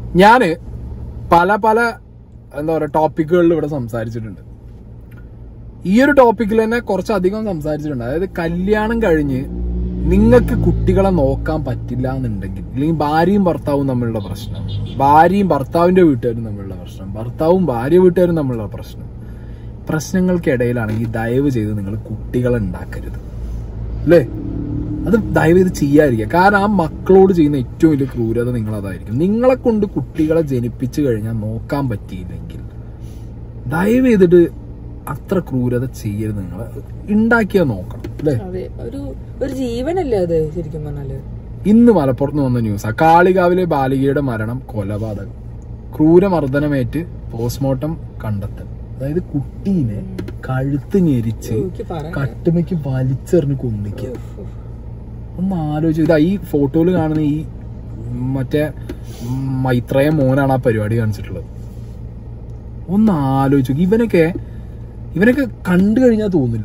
ഞാന് പല എന്താ പറയുക ടോപ്പിക്കുകളിൽ ഇവിടെ സംസാരിച്ചിട്ടുണ്ട്. ഈ ഒരു ടോപ്പിക്കിൽ തന്നെ കുറച്ചധികം സംസാരിച്ചിട്ടുണ്ട്. അതായത് കല്യാണം കഴിഞ്ഞ് നിങ്ങൾക്ക് കുട്ടികളെ നോക്കാൻ പറ്റില്ല എന്നുണ്ടെങ്കിൽ, അല്ലെങ്കിൽ ഭാര്യയും ഭർത്താവും തമ്മിലുള്ള പ്രശ്നം, ഭാര്യയും ഭർത്താവിന്റെ വീട്ടുകാരും തമ്മിലുള്ള പ്രശ്നം, ഭർത്താവും ഭാര്യ വീട്ടുകാരും തമ്മിലുള്ള പ്രശ്നങ്ങൾക്കിടയിലാണെങ്കിൽ ദയവ് ചെയ്ത് നിങ്ങൾ കുട്ടികളെ ഉണ്ടാക്കരുത്. അല്ലേ? അത് ദയവ് ചെയ്ത് ചെയ്യാതിരിക്കുക. കാരണം ആ മക്കളോട് ചെയ്യുന്ന ഏറ്റവും വലിയ ക്രൂരത നിങ്ങളതായിരിക്കും. നിങ്ങളെ കൊണ്ട് കുട്ടികളെ ജനിപ്പിച്ചു കഴിഞ്ഞാൽ നോക്കാൻ പറ്റിയില്ലെങ്കിൽ ദയവ് ചെയ്തിട്ട് അത്ര ക്രൂരത ചെയ്യരുത്. നിങ്ങൾ ഉണ്ടാക്കിയാൽ നോക്കണം. അല്ലേ? ഒരു ജീവനല്ലേ അത് ശരിക്കും പറഞ്ഞാല്. ഇന്ന് മലപ്പുറത്ത് വന്ന ന്യൂസാ. കാളികാവിലെ ബാലികയുടെ മരണം കൊലപാതകം, ക്രൂരമർദ്ദനമേറ്റ് പോസ്റ്റ്മോർട്ടം കണ്ടെത്തൽ. അതായത് കുട്ടീനെ കഴുത്ത് ഞെരിച്ച് കട്ടുമയ്ക്ക് വലിച്ചെറിഞ്ഞ് കൊന്നിക്കുക. ഒന്ന് ആലോചിച്ചു. ഇതാ ഈ ഫോട്ടോയിൽ കാണുന്ന ഈ മറ്റേ മൈത്രേയ മോനാണ് ആ പരിപാടി കാണിച്ചിട്ടുള്ളത്. ഒന്ന് ആലോചിച്ചു. ഇവനൊക്കെ കണ്ടു കഴിഞ്ഞാൽ തോന്നില്ല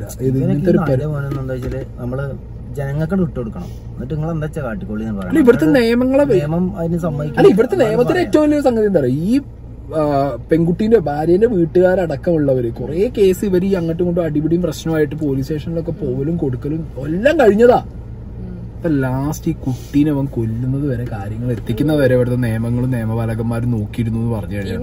നമ്മള് ജനങ്ങൾക്ക് വിട്ടുകൊടുക്കണം. എന്നിട്ട് നിങ്ങൾ എന്താ വെച്ചാൽ കാട്ടിക്കോളി. ഇവിടുത്തെ നിയമങ്ങളെ അല്ല, ഇവിടുത്തെ നിയമത്തിന് ഏറ്റവും വലിയ സംഗതി എന്താ പറയുക, ഈ പെൺകുട്ടീന്റെ ഭാര്യന്റെ വീട്ടുകാരടക്കമുള്ളവര് കുറെ കേസ് ഇവർ ഈ അങ്ങോട്ടും ഇങ്ങോട്ടും അടിപിടിയും പ്രശ്നമായിട്ട് പോലീസ് സ്റ്റേഷനിലൊക്കെ പോകലും കൊടുക്കലും എല്ലാം കഴിഞ്ഞതാ. അപ്പൊ ലാസ്റ്റ് ഈ കുട്ടീനെ അവൻ കൊല്ലുന്നത് വരെ, കാര്യങ്ങൾ എത്തിക്കുന്നത് വരെ ഇവിടുത്തെ നിയമങ്ങളും നിയമപാലകന്മാരും നോക്കിയിരുന്നു എന്ന് പറഞ്ഞു കഴിഞ്ഞാൽ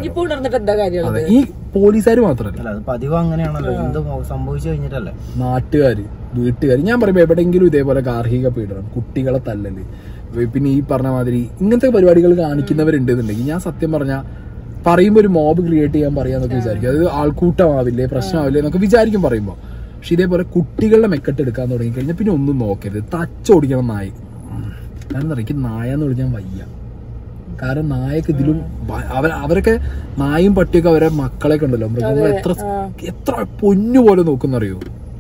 ഈ പോലീസുകാർ മാത്രമല്ല, പതിവ് അങ്ങനെയാണല്ലോ. എന്ത് സംഭവിച്ചു കഴിഞ്ഞിട്ടല്ലേ നാട്ടുകാര്, വീട്ടുകാർ. ഞാൻ പറയുമ്പോ എവിടെയെങ്കിലും ഇതേപോലെ ഗാർഹിക പീഡനം, കുട്ടികളെ തല്ലല്, പിന്നെ ഈ പറഞ്ഞ മാതിരി ഇങ്ങനത്തെ പരിപാടികൾ കാണിക്കുന്നവരുണ്ടെന്നുണ്ടെങ്കിൽ ഞാൻ സത്യം പറഞ്ഞാൽ പറയുമ്പോൾ ഒരു മോബ് ക്രിയേറ്റ് ചെയ്യാൻ പറയാന്നൊക്കെ വിചാരിക്കും. അത് ആൾക്കൂട്ടമാവില്ലേ, പ്രശ്നമാവില്ലേ എന്നൊക്കെ വിചാരിക്കും പറയുമ്പോൾ. പക്ഷെ ഇതേപോലെ കുട്ടികളുടെ മെക്കെട്ട് എടുക്കാൻ തുടങ്ങിക്കഴിഞ്ഞാൽ പിന്നെ ഒന്നും നോക്കരുത്. തച്ചോടിക്കണം നായ. കാരണം എന്താ, എനിക്ക് നായെന്ന് വിളിക്കാൻ വയ്യ. കാരണം നായക്ക് ഇതിലും അവരൊക്കെ നായും പട്ടിയൊക്കെ അവരെ മക്കളെയൊക്കെ ഉണ്ടല്ലോ, മൃഗങ്ങൾ എത്ര പൊന്നു പോലെ നോക്കുന്നറിയോ.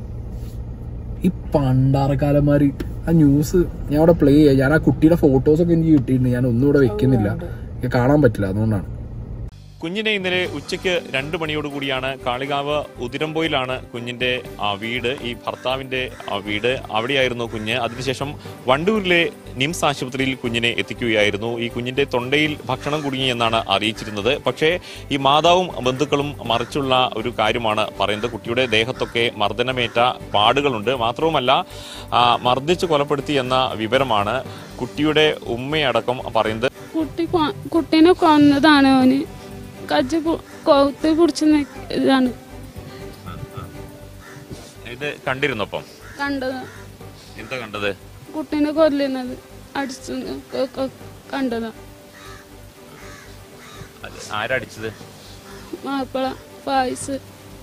ഈ പണ്ടാറക്കാലന്മാര് ആ ന്യൂസ് ഞാൻ അവിടെ പ്ലേ ചെയ്യാം. ഞാൻ ആ കുട്ടിയുടെ ഫോട്ടോസൊക്കെ എനിക്ക് കിട്ടിയിട്ടുണ്ട്. ഞാൻ ഒന്നും ഇവിടെ വെക്കുന്നില്ല, കാണാൻ പറ്റില്ല, അതുകൊണ്ടാണ്. കുഞ്ഞിനെ ഇന്നലെ ഉച്ചയ്ക്ക് 2 മണിയോടുകൂടിയാണ് കാളികാവ് ഉതിരമ്പോയിലാണ് കുഞ്ഞിന്റെ വീട്, ഈ ഭർത്താവിന്റെ വീട്. അവിടെയായിരുന്നു കുഞ്ഞ്. അതിനുശേഷം വണ്ടൂരിലെ നിംസ് ആശുപത്രിയിൽ കുഞ്ഞിനെ എത്തിക്കുകയായിരുന്നു. ഈ കുഞ്ഞിന്റെ തൊണ്ടയിൽ ഭക്ഷണം കുടുങ്ങി എന്നാണ് അറിയിച്ചിരുന്നത്. പക്ഷേ ഈ മാതാവും ബന്ധുക്കളും മറിച്ചുള്ള ഒരു കാര്യമാണ് പറയുന്നത്. കുട്ടിയുടെ ദേഹത്തൊക്കെ മർദ്ദനമേറ്റ പാടുകളുണ്ട്. മാത്രവുമല്ല മർദ്ദിച്ച് കൊലപ്പെടുത്തി എന്ന വിവരമാണ് കുട്ടിയുടെ ഉമ്മയടക്കം പറയുന്നത്. കുട്ടീനെ കൊന്നതാണ് അവന്. കജ്ജ് കൊത്തി പിടിച്ച് ഇതാണ്. ഇത് കണ്ടിരുന്നപ്പം കണ്ടത്. എന്താ കണ്ടത്? കുട്ടീനെ കൊല്ലുന്നത് അടിച്ചു കണ്ടതാ. ആരടിച്ചത്? മാപ്പിള ഫായിസ്.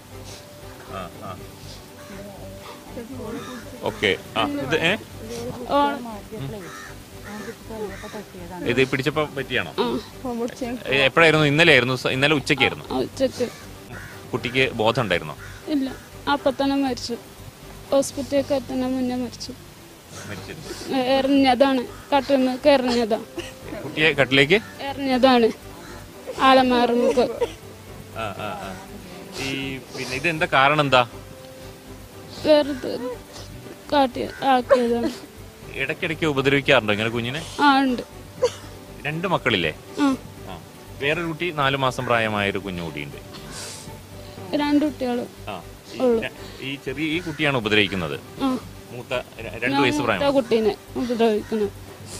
ഓക്കെ. ഇത് പിടിച്ചപ്പോ പറ്റിയാണോ? എപ്പോഴായിരുന്നു? ഇന്നലെ ഉച്ചക്കായിരുന്നു. കുട്ടിക്ക് ബോധം ഉണ്ടായിരുന്നോ? ഇല്ല, അപ്പൊ തന്നെ മരിച്ചു. ഹോസ്പിറ്റലിലേക്ക് എത്തുന്ന മുന്നേ മരിച്ചു. എറിഞ്ഞതാണ്, കട്ടിലേക്ക് എറിഞ്ഞതാ. കുട്ടിയെ കട്ടിലേക്ക് എറിഞ്ഞതാണ് ആലമാറുമുക്ക്. പിന്നെ ഇത് എന്താ കാരണം? എന്താ വെറുതെ കാട്ടി ആക്കിയതാണ്. ഇടയ്ക്കിടയ്ക്ക് ഉപദ്രവിക്കാറുണ്ടോ ഇങ്ങനെ കുഞ്ഞിനെ? ഉണ്ട്. 2 മക്കളില്ലേ? വേറൊരു കുട്ടി 4 മാസം പ്രായമായൊരു കുഞ്ഞുകുട്ടിയുണ്ട്. 2 കുട്ടികള്. ഈ കുട്ടിയാണ് ഉപദ്രവിക്കുന്നത്. മൂത്ത 2 വയസ്സ് പ്രായം കുട്ടീനെ ഉപദ്രവിക്കുന്നത്.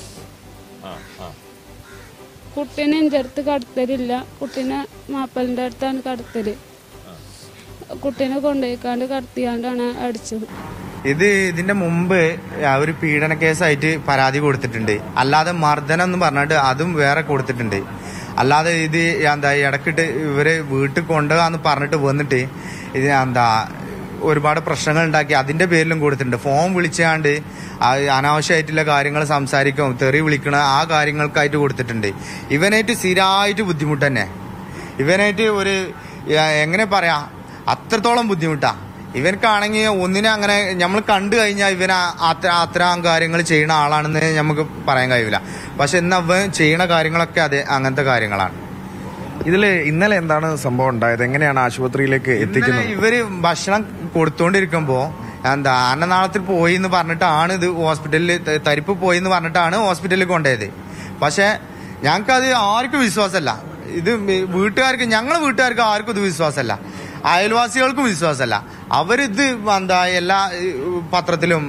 കുട്ടീനെ എന്റെ അടുത്ത് കടത്തലില്ല. കുട്ടീനെ മാപ്പലിന്റെ അടുത്താണ് കടത്തല്. കുട്ടീനെ കൊണ്ടുപോയിക്കാണ്ട് കടത്തിയാണ്ടാണ് അടിച്ചത്. ഇതിന്റെ മുമ്പ് ഒരു പീഡന കേസായിട്ട് പരാതി കൊടുത്തിട്ടുണ്ട്. അല്ലാതെ മർദ്ദനം എന്ന് പറഞ്ഞിട്ട് അതും വേറെ കൊടുത്തിട്ടുണ്ട്. അല്ലാതെ ഇത് ഇടക്കിട്ട് ഇവര് വീട്ടിൽ കൊണ്ടുപോകാന്ന് പറഞ്ഞിട്ട് വന്നിട്ട് ഇത് ഒരുപാട് പ്രശ്നങ്ങൾ ഉണ്ടാക്കി അതിന്റെ പേരിലും കൊടുത്തിട്ടുണ്ട്. ഫോൺ വിളിച്ചാണ്ട് അനാവശ്യമായിട്ടുള്ള കാര്യങ്ങൾ സംസാരിക്കും, തെറി വിളിക്കണ ആ കാര്യങ്ങൾക്കായിട്ട് കൊടുത്തിട്ടുണ്ട്. ഇവനായിട്ട് സ്ഥിരമായിട്ട് ബുദ്ധിമുട്ട് തന്നെ. ഇവനായിട്ട് എങ്ങനെ പറയാ, അത്രത്തോളം ബുദ്ധിമുട്ടാ. ഇവനക്കാണെങ്കിൽ ഒന്നിനെ അങ്ങനെ നമ്മൾ കണ്ടു കഴിഞ്ഞാൽ ഇവൻ അത്തരം കാര്യങ്ങൾ ചെയ്യുന്ന ആളാണെന്ന് നമുക്ക് പറയാൻ കഴിയില്ല. പക്ഷെ ഇന്ന് അവൻ ചെയ്യുന്ന കാര്യങ്ങളൊക്കെ അങ്ങനത്തെ കാര്യങ്ങളാണ്. ഇന്നലെ എന്താണ് സംഭവം ഉണ്ടായത്? എങ്ങനെയാണ് ആശുപത്രിയിലേക്ക് എത്തിക്കുന്നത്? ഇവര് ഭക്ഷണം കൊടുത്തോണ്ടിരിക്കുമ്പോ അന്നനാളത്തിൽ പോയി എന്ന് പറഞ്ഞിട്ടാണ് ഇത് ഹോസ്പിറ്റലിൽ തരിപ്പ് പോയി എന്ന് പറഞ്ഞിട്ടാണ് ഹോസ്പിറ്റലിൽ കൊണ്ടുപോയത്. പക്ഷെ ഞങ്ങൾക്കത് ആർക്കും വിശ്വാസമല്ല. ഇത് വീട്ടുകാർക്ക്, ഞങ്ങളെ വീട്ടുകാർക്ക് ആർക്കും ഇത് വിശ്വാസമല്ല, അയൽവാസികൾക്കും വിശ്വാസമല്ല. അവരിത് എല്ലാ പത്രത്തിലും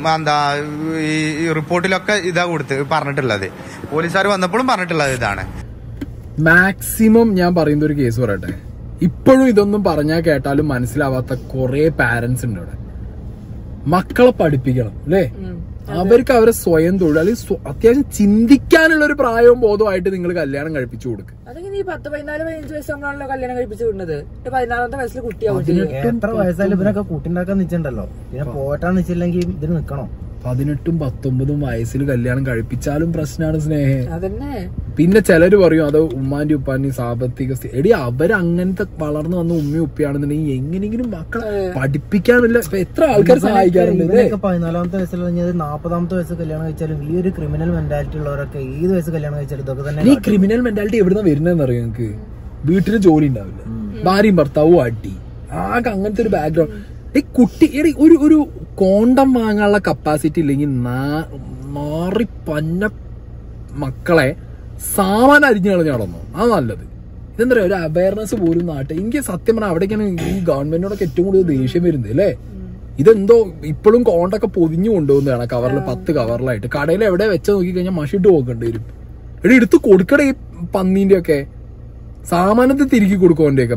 ഈ റിപ്പോർട്ടിലൊക്കെ ഇതാ പറഞ്ഞിട്ടുള്ളത്. പോലീസുകാർ വന്നപ്പോഴും പറഞ്ഞിട്ടുള്ളത് ഇതാണ്. മാക്സിമം ഞാൻ പറയുന്ന ഒരു കേസ് പറയട്ടെ, ഇപ്പോഴും ഇതൊന്നും പറഞ്ഞാൽ കേട്ടാലും മനസ്സിലാവാത്ത കുറെ പാരന്റ്സ് ഉണ്ട് ഇവിടെ. മക്കളെ പഠിപ്പിക്കണം അല്ലേ, അവർക്ക് അവരെ സ്വയം തൊഴിൽ അല്ലെങ്കിൽ അത്യാവശ്യം ചിന്തിക്കാനുള്ള ഒരു പ്രായവും ബോധമായിട്ട് നിങ്ങൾ കല്യാണം കഴിപ്പിച്ചു കൊടുക്കുക. അതെങ്ങനെ ഈ 10-14-15 വയസ്സാകുമ്പോഴാണല്ലോ കല്യാണം കഴിപ്പിച്ചു വിടുന്നത്. 14ാമത്തെ വയസ്സിൽ കുട്ടിയാവും. എത്ര വയസ്സായാലും ഇവരൊക്കെ കൂട്ടിണ്ടാക്കാൻ നിൽച്ചിട്ടുണ്ടല്ലോ, പിന്നെ പോറ്റാന്ന് വെച്ചില്ലെങ്കിൽ ഇതിന് നിക്കണം. 18 19 വയസ്സിൽ കല്യാണം കഴിപ്പിച്ചാലും പ്രശ്നമാണ് സ്നേഹം. അതന്നെ. പിന്നെ ചിലര് പറയും അത് ഉമ്മാന്റെ ഉപ്പാന്റെയും സാമ്പത്തിക എടി അവരങ്ങനത്തെ വളർന്നു വന്ന ഉമ്മയും ഉപ്പയാണെന്നുണ്ടെങ്കിൽ എങ്ങനെയെങ്കിലും മക്കളെ പഠിപ്പിക്കാനില്ല. എത്ര ആൾക്കാർ സഹായിക്കാറുണ്ട്. 14ാമത്തെ വയസ്സിൽ 40ാമത്തെ വയസ്സ് കല്യാണം കഴിച്ചാലും ഈ ഒരു ക്രിമിനൽ മെന്റാലിറ്റി ഉള്ളവരൊക്കെ ഏത് വയസ്സ് കല്യാണം കഴിച്ചാലും ഇതൊക്കെ തന്നെ. ഈ ക്രിമിനൽ മെന്റാലിറ്റി എവിടുന്ന വരുന്നതെന്ന് അറിയാം. നിങ്ങൾക്ക് വീട്ടില് ജോലി ഉണ്ടാവില്ല, ഭാര്യയും ഭർത്താവും അടി, ആകെ അങ്ങനത്തെ ഒരു ബാക്ക്ഗ്രൗണ്ട്. ഈ കുട്ടി ഒരു കോണ്ടം വാങ്ങാനുള്ള കപ്പാസിറ്റി ഇല്ലെങ്കിൽ മാറി പന്ന മക്കളെ സാമാനം അരിഞ്ഞു കളഞ്ഞു നടന്നു. അത് നല്ലത്. ഇതെന്താ പറയുക, ഒരു അവയർനെസ് പോലും നാട്ടിൽ. എനിക്ക് സത്യം പറഞ്ഞാൽ അവിടേക്കാണ് ഈ ഗവൺമെന്റിനോടൊക്കെ ഏറ്റവും കൂടുതൽ ദേഷ്യം വരുന്നത് അല്ലേ. ഇതെന്തോ ഇപ്പോഴും കോണ്ടൊക്കെ പൊതിഞ്ഞു കൊണ്ടുപോകുന്നതാണ് കവറിൽ, 10 കവറിലായിട്ട്. കടയിൽ എവിടെ വെച്ച നോക്കി കഴിഞ്ഞാൽ മഷിട്ട് പോകേണ്ടി വരും. എടുത്ത് കൊടുക്കടേ ഈ പന്നീന്റെ ഒക്കെ സാമാനത്തെ തിരികെ കൊടുക്കുവന്റെയൊക്കെ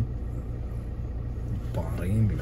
പറയുന്നില്ല.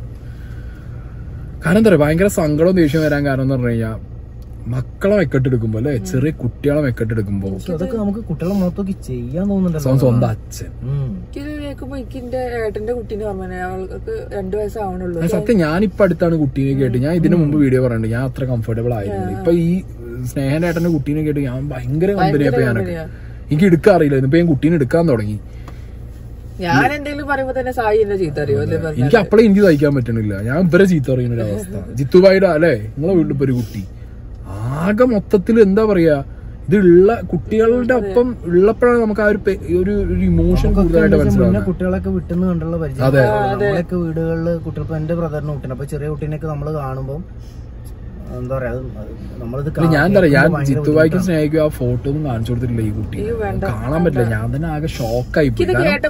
കാരണം എന്താ പറയുക, ഭയങ്കര സങ്കടവും ദേഷ്യം വരാൻ കാരണം എന്ന് പറഞ്ഞു കഴിഞ്ഞാൽ മക്കളെ വെക്കെട്ടെടുക്കുമ്പോ അല്ലെ, ചെറിയ കുട്ടികളെ വെക്കെട്ടെടുക്കുമ്പോ അതൊക്കെ നമുക്ക് കുട്ടികളെ മുഖത്തൊക്കെ ചെയ്യാൻ തോന്നുന്നുണ്ടല്ലോ. സ്വന്തം അച്ഛൻ കേൾക്കുമ്പോ എനിക്ക് ഏട്ടന്റെ കുട്ടീനെ ഓർമ്മ, അവൾക്ക് 2 വയസ്സാവണുള്ളൂ. സത്യം ഞാനിപ്പോ അടുത്താണ് കുട്ടീനെ കേട്ട്. ഞാൻ ഇതിനു മുമ്പ് വീഡിയോ പറയുന്നുണ്ട്, ഞാൻ അത്ര കംഫർട്ടബിൾ ആയിരുന്നു. ഇപ്പൊ ഈ സ്നേഹന്റെ ഏട്ടന്റെ കുട്ടീനെ കേട്ട് ഞാൻ ഭയങ്കര കമ്പനിയപ്പോ ഞാനൊക്കെ എനിക്ക് എടുക്കാൻ അറിയില്ലായിരുന്നു. ഇപ്പൊ ഞാൻ കുട്ടീനെ എടുക്കാൻ തുടങ്ങി. ഞാൻ എന്തെങ്കിലും പറയുമ്പോ തന്നെ സായി എന്നെ ചീത്ത അറിയോ? എനിക്ക് അപ്പളെ എനിക്ക് സഹിക്കാൻ പറ്റണില്ല. ഞാൻ ഇവരെ ചീത്ത അറിയുന്ന ഒരു അവസ്ഥ. ജിത്തുബായിയുടെ അല്ലെ നിങ്ങളെ വീട്ടിൽ ഇപ്പൊ ഒരു കുട്ടി ആകെ മൊത്തത്തിൽ എന്താ പറയാ, ഇതുള്ള കുട്ടികളുടെ ഒപ്പം ഉള്ളപ്പോഴാണ് നമുക്ക് ആ ഒരു ഇമോഷൻ കൂടുതലായിട്ട് മനസ്സിലാവുന്നത്. കുട്ടികളൊക്കെ വിട്ടെന്ന് കണ്ടുള്ള പരിചയം. നമ്മളൊക്കെ വീടുകളിൽ കുട്ടികൾക്ക് എന്റെ ബ്രദറിന് കുട്ടീനെ, അപ്പൊ ചെറിയ കുട്ടീനൊക്കെ നമ്മൾ കാണുമ്പോൾ എന്താ പറയാ, ഞാൻ എന്താ പറയാ, ഞാൻ ജിത്തുബായിക്ക് സ്നേഹിക്കും ആ ഫോട്ടോ ഒന്നും കാണിച്ചു കൊടുത്തിട്ടില്ല. ഈ കുട്ടി കാണാൻ പറ്റില്ല. ഞാൻ തന്നെ ആകെ ഷോക്കായി പോയി.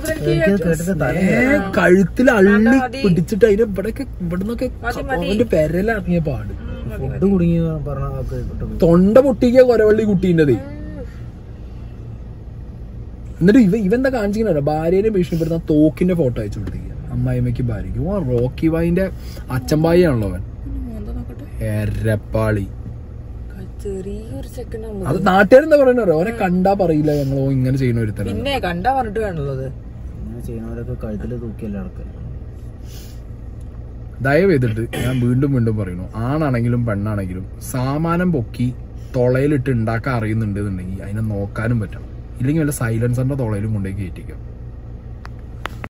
കഴുത്തിൽ അള്ളി പിടിച്ചിട്ട് അതിനെ ഇവിടുന്നൊക്കെ അവന്റെ പെരലിറങ്ങിയ പാട്, ഫുഡ് കുടുങ്ങി പറഞ്ഞ തൊണ്ട പൊട്ടിക്കുക കൊരവള്ളി കുട്ടീൻ്റെത്. എന്നിട്ട് ഇവെന്താ കാണിച്ചില്ല, ഭാര്യനെ ഭീഷണിപ്പെടുത്താൻ തോക്കിന്റെ ഫോട്ടോ അയച്ചു കൊടുത്തിരിക്കുക അമ്മായിമ്മയ്ക്ക് ഭാര്യയ്ക്ക്. റോക്കി ബായിന്റെ അച്ഛൻബായി ആണല്ലോ അവൻ. എരപ്പാളി. അത് നാട്ടുകാരെന്താ പറയുന്നത്, ഓനെ കണ്ടാ പറയില്ല ഞങ്ങളോ ഇങ്ങനെ ചെയ്യുന്ന ഒരു തന്നെ. പിന്നെ കണ്ടാ പറഞ്ഞിട്ട് വേണുള്ളത്. ഇങ്ങനെ ചെയ്യുന്നവരൊക്കെ കഴുത്തില് തൂക്കിയല്ലേ നടക്കുക. ദയവ് ചെയ്തിട്ട് ഞാൻ വീണ്ടും പറയുന്നു, ആണാണെങ്കിലും പെണ്ണാണെങ്കിലും സാമാനം പൊക്കി തൊളയിലിട്ട് ഉണ്ടാക്കാൻ അറിയുന്നുണ്ടെന്നുണ്ടെങ്കിൽ അതിനെ നോക്കാനും പറ്റണം. ഇല്ലെങ്കിൽ വല്ല സൈലൻസറിന്റെ തൊളയിലും കൊണ്ടേക്ക് കയറ്റിക്കാം.